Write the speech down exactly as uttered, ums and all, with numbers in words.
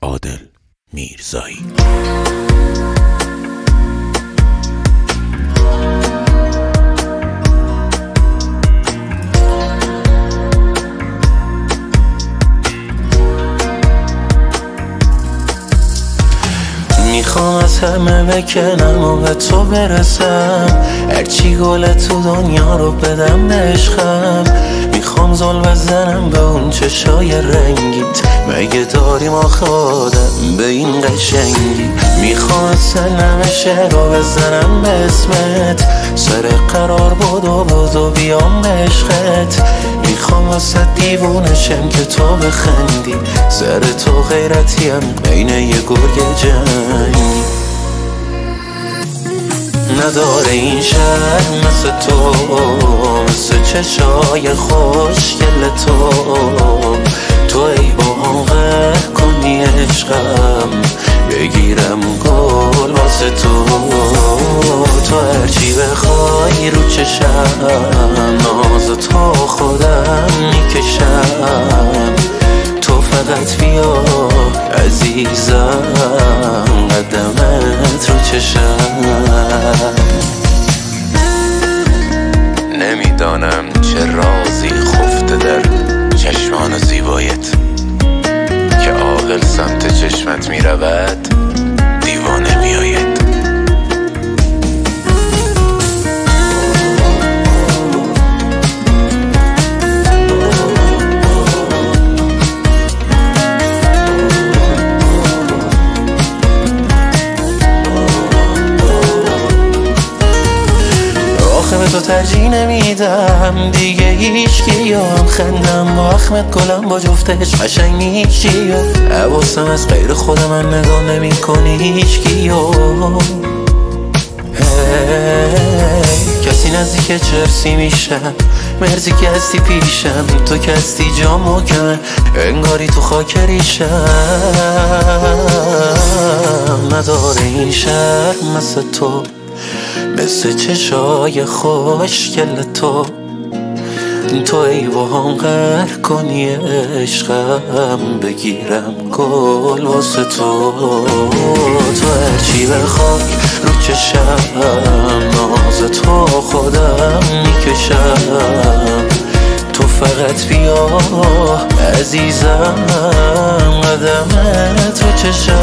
عادل میرزایی. میخوام از همه بکنم و به تو برسم، هرچی گل تو دنیا رو بدم به عشقم. میخوام زل بزنم به اون چشای رنگیت، مگه داریم آخه آدم به این قشنگی. میخوام اصلا نمشه رو بزنم به اسمت، سر قرار بدو بدو بیام به عشقت. میخوام واسه دیوونشم که تو بخندی، سر تو غیرتیم بین یه گرگ جنگی. نداره این شهر مثل تو، مثل چشای خوشگل تو. تو ای با هم غرق کنی عشقم، بگیرم گل واسه تو. تو هرچی بخوای رو چشم، ناز تو خودم میکشم. تو فقط بیا عزیزم، قدمت رو چشم. نمیدانم چه رازی خفته در چشمان زیبایت، که عاقل سمت چشمت میرود دیوانه میآید. به تو ترجیح نمیدم دیگه هیچکی، هم خندم با اخمت گلم با جفتش قشنگ نیستی. حواسم از غیر خود من نگاه نمی کنی هیچکی. کسی نزدیک چرسی میشم، مرزی که هستی پیشم. تو که هستی جام محکمه، انگاری تو خاک ریشم. نداره این شهر مثل تو، مثل چشای خوشگل تو. تو ای با هم غرق کنی عشقم، بگیرم گل واسه تو. تو هرچی بخوای رو چشم، ناز تو خودم میکشم. تو فقط بیا عزیزم، قدمت رو چشم.